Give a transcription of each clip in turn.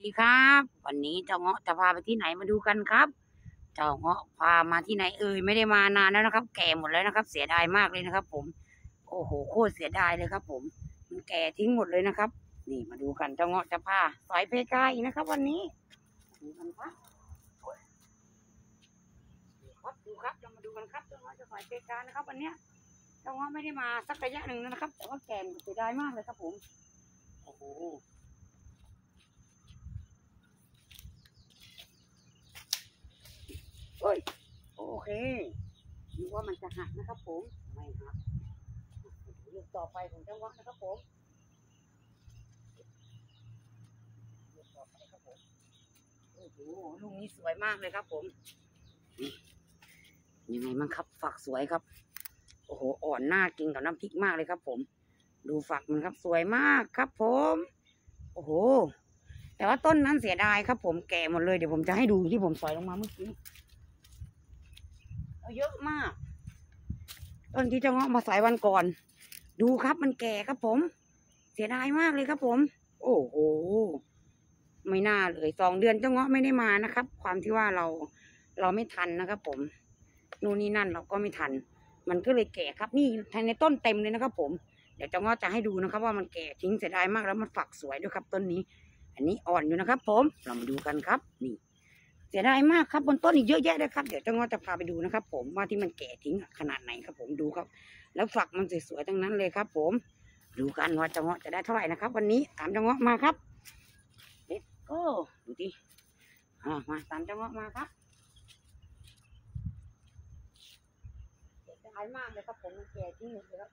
ดีครับวันนี้เจ้าเงาะจะพาไปที่ไหนมาดูกันครับเจ้าเงาะพามาที่ไหนไม่ได้มานานแล้วนะครับแก่หมดแล้วนะครับเสียดายมากเลยนะครับผมโอ้โหโคตรเสียดายเลยครับผมมันแก่ทิ้งหมดเลยนะครับนี่มาดูกันเจ้าเงาะจะพาสายเพกาอีกนะครับวันนี้ดูกันครับดูครับเรามาดูกันครับเจ้าเงาะจะสายเพกานะครับวันนี้เจ้าเงาะไม่ได้มาสักระยะหนึ่งนะครับแต่ว่าแก่เสียดายมากเลยครับผมโอ้โหโอเคดูว่ามันจะหักนะครับผมไม่หักลูกต่อไปของเจ้าเงาะนะครับผมลูกต่อไปครับผมโอ้โหลูกนี้สวยมากเลยครับผมนี่ยังไงมั่งครับฝักสวยครับโอ้โหอ่อนน่ากินกับน้ำพริกมากเลยครับผมดูฝักมันครับสวยมากครับผมโอ้โหแต่ว่าต้นนั้นเสียดายครับผมแก่หมดเลยเดี๋ยวผมจะให้ดูที่ผมสอยลงมาเมื่อกี้เยอะมากต้นที่เจ้าเงาะมาใส่วันก่อนดูครับมันแก่ครับผมเสียดายมากเลยครับผมโอ้โหไม่น่าเลย2 เดือนเจ้าเงาะไม่ได้มานะครับความที่ว่าเราไม่ทันนะครับผมนู่นนี่นั่นเราก็ไม่ทันมันก็เลยแก่ครับนี่ในต้นเต็มเลยนะครับผมเดี๋ยวเจ้าเงาะจะให้ดูนะครับว่ามันแก่ทิ้งเสียดายมากแล้วมันฝักสวยด้วยครับต้นนี้อันนี้อ่อนอยู่นะครับผมเรามาดูกันครับนี่เสียดายมากครับบนต้นอีกเยอะแยะเลยครับเดี๋ยวเจ้าเงาะจะพาไปดูนะครับผมว่าที่มันแก่ทิ้งขนาดไหนครับผมดูครับแล้วฝักมันสวยๆทั้งนั้นเลยครับผมดูกันว่าเจ้าเงาะจะได้เท่าไหร่นะครับวันนี้ตามเจ้าเงาะมาครับเด็กก็ดูดิมาตามเจ้าเงาะมาครับเสียดายมากเลยครับผมมันแก่ทิ้งหมดเลยครับ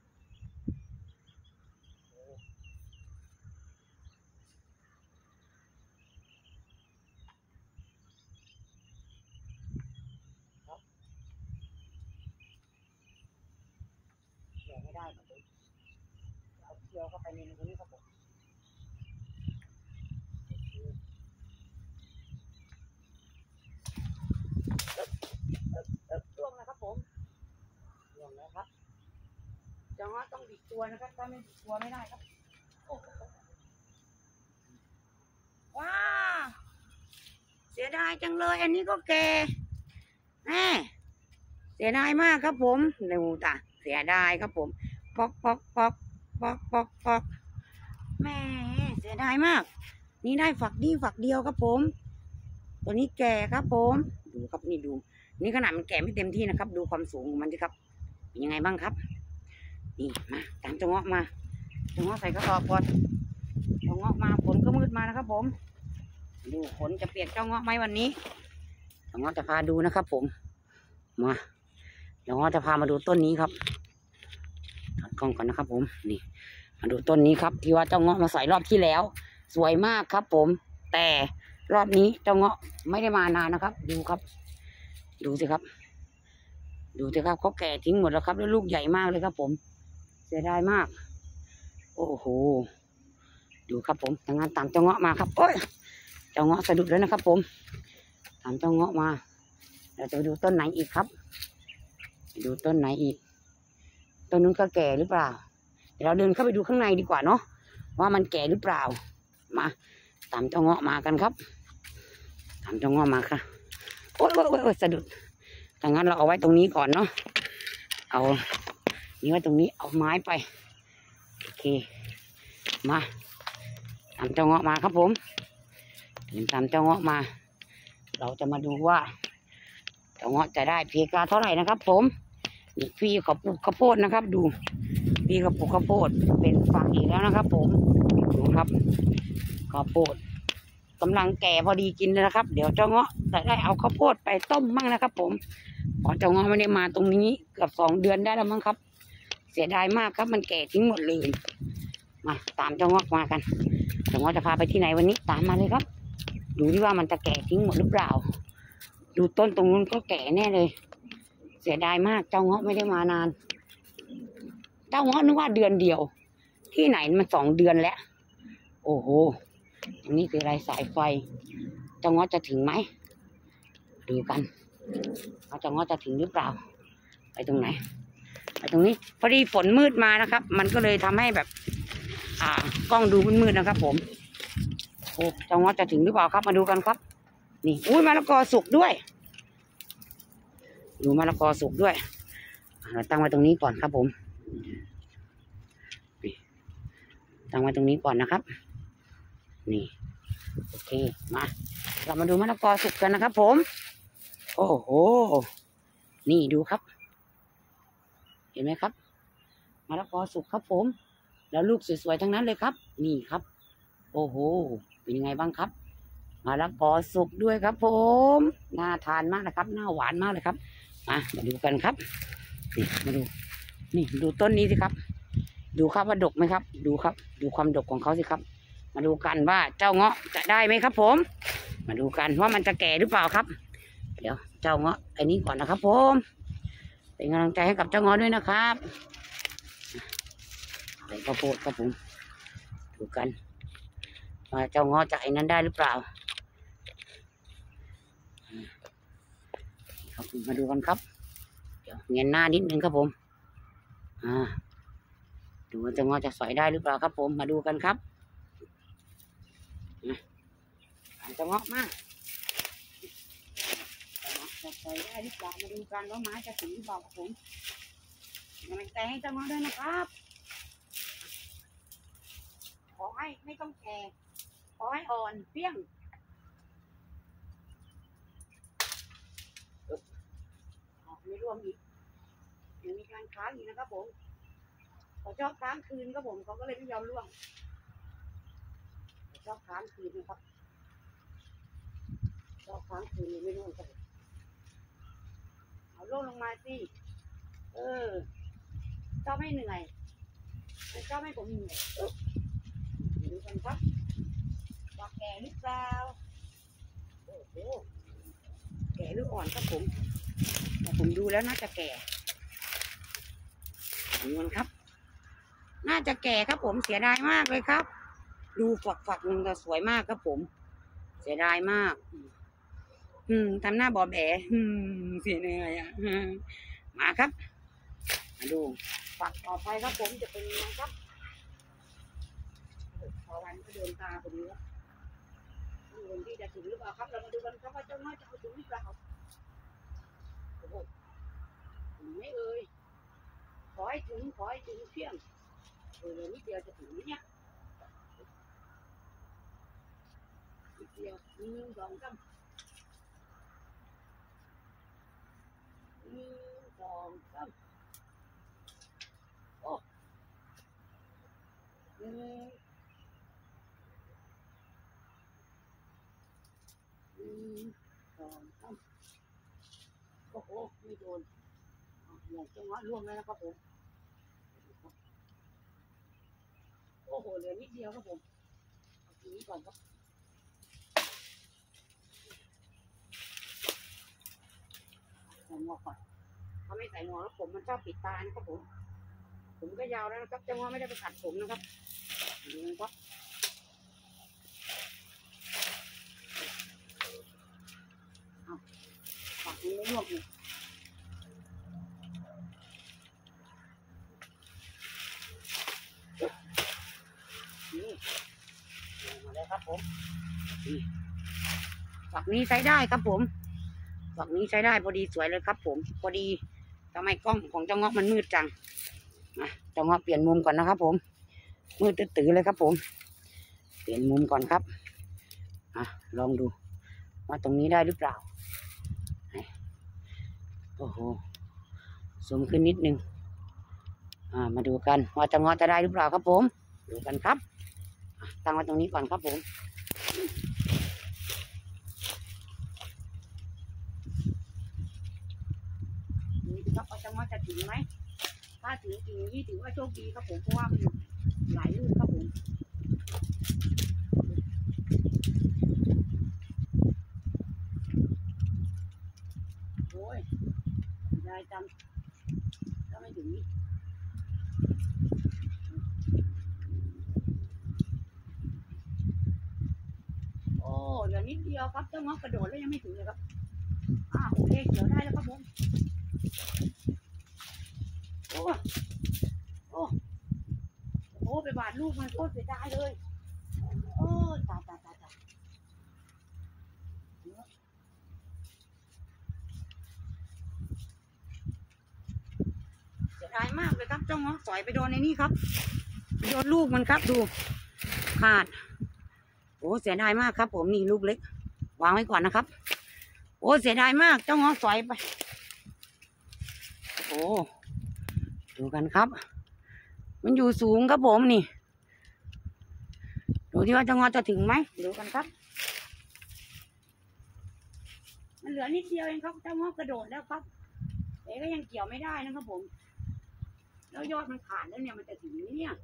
แก่ไม่ได้ครับผมเอาเคี้ยวเข้าไปในตรงนี้ครับผมร่วงนะครับผมร่วงแล้วครับเจ้าเงาะต้องบิดตัวนะครับถ้าไม่บิดตัวไม่ได้ครับว้าเสียดายจังเลยอันนี้ก็แก่แม่เสียดายมากครับผมดูตาเสียดายครับผมปอกปอกปอกปอกปอกปอกแม่เสียดายมากนี่ได้ฝักเดียวครับผมตัวนี้แก่ครับผมดูครับนี่ดูนี่ขนาดมันแก่ไม่เต็มที่นะครับดูความสูงของมันสิครับเป็นยังไงบ้างครับนี่มาตามเจ้าเงาะมาเจ้าเงาะใส่กระสอบก่อนเจ้าเงาะมาฝนก็มืดมานะครับผมดูฝนจะเปียกเจ้าเงาะไหมวันนี้เจ้าเงาะจะพาดูนะครับผมมาเดี๋ยวจะพามาดูต้นนี้ครับตัดกล้องก่อนนะครับผมนี่มาดูต้นนี้ครับที่ว่าเจ้าเงาะมาใส่รอบที่แล้วสวยมากครับผมแต่รอบนี้เจ้าเงาะไม่ได้มานานนะครับดูครับดูสิครับเขาแก่ทิ้งหมดแล้วครับแล้วลูกใหญ่มากเลยครับผมเสียดายมากโอ้โหดูครับผมทางงานตามเจ้าเงาะมาครับโอ้ยเจ้าเงาะสะดุดแล้วนะครับผมตามเจ้าเงาะมาเราจะไปดูต้นไหนอีกครับดูต้นไหนอีกต้นนู้นก็แก่หรือเปล่าเดี๋ยวเราเดินเข้าไปดูข้างในดีกว่าเนาะว่ามันแก่หรือเปล่ามาตามเจ้าเงาะมากันครับตามเจ้าเงาะมาค่ะโอ๊ยสะดุดถ้างั้นเราเอาไว้ตรงนี้ก่อนเนาะเอานี่ไว้ตรงนี้เอาไม้ไปโอเคมาตามเจ้าเงาะมาครับผมเดินตามเจ้าเงาะมาเราจะมาดูว่าเจ้าเงาะจะได้เพกาเท่าไหร่นะครับผมนี่พี่เขาปลูกข้าวโพดนะครับดูพี่เขาปลูกข้าวโพดเป็นฝักอีกแล้วนะครับผมดูครับข้าวโพดกำลังแก่พอดีกินเลยนะครับเดี๋ยวเจ้าเงาะจะได้เอาข้าวโพดไปต้มมั่งนะครับผมเพราะเจ้าเงาะไม่ได้มาตรงนี้เกือบ2 เดือนได้แล้วมั้งครับเสียดายมากครับมันแก่ทิ้งหมดเลยมาตามเจ้าเงาะมากันเจ้าเงาะจะพาไปที่ไหนวันนี้ตามมาเลยครับดูที่ว่ามันจะแก่ทิ้งหมดหรือเปล่าดูต้นตรงนู้นก็แก่แน่เลยเสียดายมากเจ้าเงาะไม่ได้มานานเจ้าเงาะนึกว่าเดือนเดียวที่ไหนมัน2 เดือนแล้วโอ้โหอันนี้คืออะไรสายไฟเจ้าเงาะจะถึงไหมดูกันว่าเจ้าเงาะจะถึงหรือเปล่าไปตรงไหนไปตรงนี้พอดีฝนมืดมานะครับมันก็เลยทำให้แบบกล้องดูมืดๆนะครับผมโอ้เจ้าเงาะจะถึงหรือเปล่าครับมาดูกันครับนี่อุ้ยมะละกอสุกด้วยดูมะละกอสุกด้วยเราตั้งไว้ตรงนี้ก่อนครับผมตั้งไว้ตรงนี้ก่อนนะครับนี่โอเคมาเรามาดูมะละกอสุกกันนะครับผมโอ้โหนี่ดูครับเห็นไหมครับมะละกอสุกครับผมแล้วลูกสวยๆทั้งนั้นเลยครับนี่ครับโอ้โหเป็นยังไงบ้างครับมะละกอสุกด้วยครับผมน่าทานมากนะครับน่าหวานมากเลยครับมาดูกันครับนี่มาดูนี่ดูต้นนี้สิครับดูครับว่าดกไหมครับดูครับดูความดกของเขาสิครับมาดูกันว่าเจ้าเงาะจะได้ไหมครับผมมาดูกันว่ามันจะแก่หรือเปล่าครับเดี๋ยวเจ้าเงาะอันนี้ก่อนนะครับผมเป็นกำลังใจให้กับเจ้าเงาะด้วยนะครับใส่ข้าวโพดครับผมดูกันว่าเจ้าเงาะจะไอ้นั้นได้หรือเปล่าครับมาดูกันครับเดี๋ยวเงียนหน้านิดนึงครับผมดูว่าเจ้าเงาะจะสอยได้หรือเปล่าครับผมมาดูกันครับเจ้าเงาะมากจะสอยได้หรือเปล่ามาดูกันว่าไม้จะถึงหรือเปล่าครับผมกำลังใจให้เจ้าเงาะด้วยนะครับขอให้ไม่ต้องแก่ขอให้อ่อนเปรี้ยงไม่รวมอีกยังมีการค้างอีกนะครับผมเขาชอบค้างคืนครับผมเขาก็เลยไม่ยอมร่วงชอบค้างคืนนะครับชอบค้างคืนไม่ร่วงครับเอาล่วงลงมาสิชอบไม่เหนื่อยชอบไม่ผมเหนื่อยดูกันครับว่าแก่หรือเปล่าโอ้โหแก่หรืออ่อนครับผมแต่ผมดูแล้วน่าจะแก่ดูกันครับน่าจะแก่ครับผมเสียดายมากเลยครับดูฝักหนึ่งก็สวยมากครับผมเสียดายมากทำหน้าบอแบเสียเหนื่อยมาครับมาดูฝักต่อไปครับผมจะเป็นยังไงครับพอวันก็เดินตาไปดูแล้วเงินที่จะถึงหรือเปล่าครับเรามาดูกันครับว่าเจ้าน้อยจะเอาถึงหรือเปล่าโอ้โหไม่ขอให้ถึงเที่ยงเลยนิดเดียวจะถึงเนี่ยนิดเดียว1 2 3 1 2 3โอ้1 2 3โอ้โหไม่โดนอยากจะง้อร่วงแล้วนะครับผมโอ้โหเหลือนิดเดียวครับผมเอาทีนี้ก่อนครับใส่หมวกก่อนถ้าไม่ใส่หมวกแล้วผมมันชอบปิดตานะครับผมก็ยาวแล้วนะครับจะง้อไม่ได้ไปขัดผมนะครับดูนะครับฝักนี้ไม่ร่วงอีกนี่มาเลยครับผมฝักนี้ใช้ได้ครับผมฝักนี้ใช้ได้พอดีสวยเลยครับผมพอดีทำไมกล้องของเจ้าเงาะมันมืดจังเจ้าเงาะเปลี่ยนมุมก่อนนะครับผมมืดตื้อเลยครับผมเปลี่ยนมุมก่อนครับลองดูว่าตรงนี้ได้หรือเปล่าโอ้โหซูมขึ้นนิดนึงมาดูกันว่าเจ้าเงาะจะได้หรือเปล่าครับผมดูกันครับตั้งไว้ตรงนี้ก่อนครับผมนี่ครับว่าเจ้าเงาะจะถึงไหมถ้าถึงจริงนี่ถือว่าโชคดีครับผมเพราะว่ามันหลายลูกครับผมโอ้ยได้จังถ้าไม่ถึงนี้โอ้เหลือนิดเดียวครับเจ้าเงาะกระโดดแล้วยังไม่ถึงเลยครับโอเคเดี๋ยวได้แล้วครับผมโอ้ไปบาดลูกมันโคตรเสียดายเลยตายตายตายตายเสียดายมากเลยครับเจ้าเงาะสอยไปโดนในนี่ครับไปโดนลูกมันครับดูขาดโอ้เสียดายมากครับผมนี่ลูกเล็กวางไว้ก่อนนะครับโอ้เสียดายมากเจ้าเงาะสอยไปโอ้ดูกันครับมันอยู่สูงครับผมนี่ดูที่ว่าเจ้าเงาะจะถึงไหมดูกันครับมันเหลือนิดเดียวเองครับเจ้าเงาะกระโดดแล้วครับแต่ก็ยังเกี่ยวไม่ได้นะครับผมแล้วยอดมันขาดแล้วเนี่ยมันจะถึงไหมเนี่ย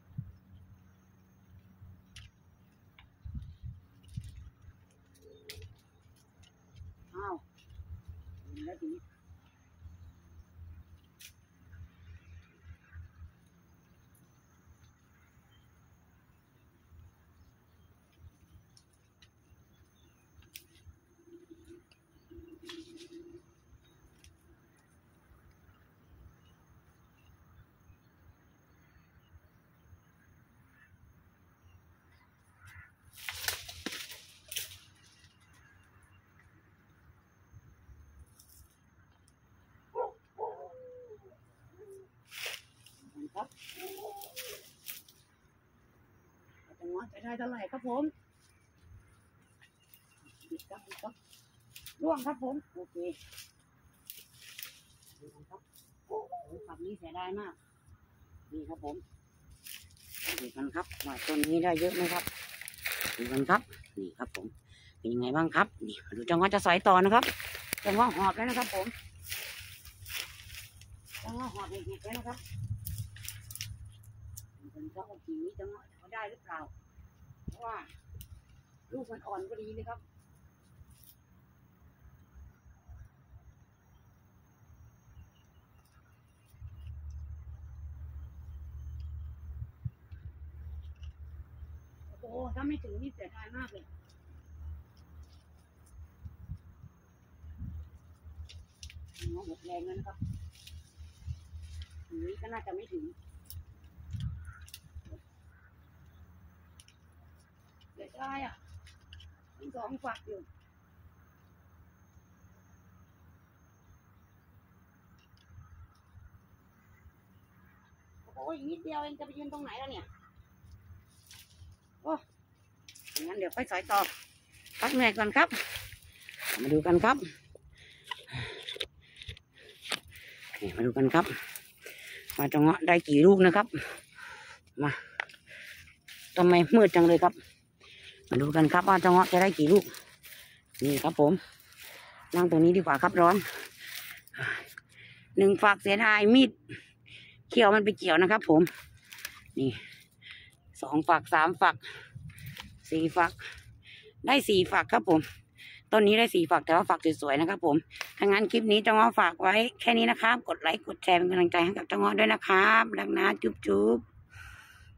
อ้าวแล้วทีนี้ครับเจ้าเงาะจะได้เท่าไหร่ครับผมบิดครับบิดครับร่วงครับผมโอเคดูกันครับโอ้ฝักนี้เสียดายมากนี่ครับผมดูกันครับว่าต้นนี้ได้เยอะไหมครับดูกันครับนี่ครับผมเป็นยังไงบ้างครับนี่มาดูเจ้าเงาะจะสอยต่อนะครับเจ้าเงาะหอบแล้วนะครับผมเจ้าเงาะหอบเห็ดแล้วนะครับดูกันครับว่าทีนี้เจ้าเงาะเขาได้หรือเปล่าเพราะว่าลูกมันอ่อนก็ดีเลยครับโอ้ถ้าไม่ถึงนี่เสียดายมากเลยน้องหมดแรงแล้วนะครับถึงนี้ก็น่าจะไม่ถึงเสียดายอ่ะทั้งสองฝักอยู่โอ้ยนิดเดียวเองจะไปยืนตรงไหนแล้วเนี่ยโอ้งั้นเดี๋ยวค่อยสอยต่อพักเหนื่อยก่อนครับมาดูกันครับนี่มาดูกันครับว่าเจ้าเงาะได้กี่ลูกนะครับมาทำไมมืดจังเลยครับมาดูกันครับว่าเจ้าเงาะจะได้กี่ลูกนี่ครับผมนั่งตรงนี้ดีกว่าครับร้อนหนึ่งฝักเสียดายมีดเขี่ยวมันไปเกี่ยวนะครับผมนี่สองฝักสามฝักสี่ฝักได้สี่ฝักครับผมต้นนี้ได้สี่ฝักแต่ว่าฝักสวยๆนะครับผมถ้างั้นคลิปนี้เจ้าเงาะฝากไว้แค่นี้นะครับกดไลค์กดแชร์เป็นกำลังใจให้กับเจ้าเงาะด้วยนะครับรักนะจุ๊บ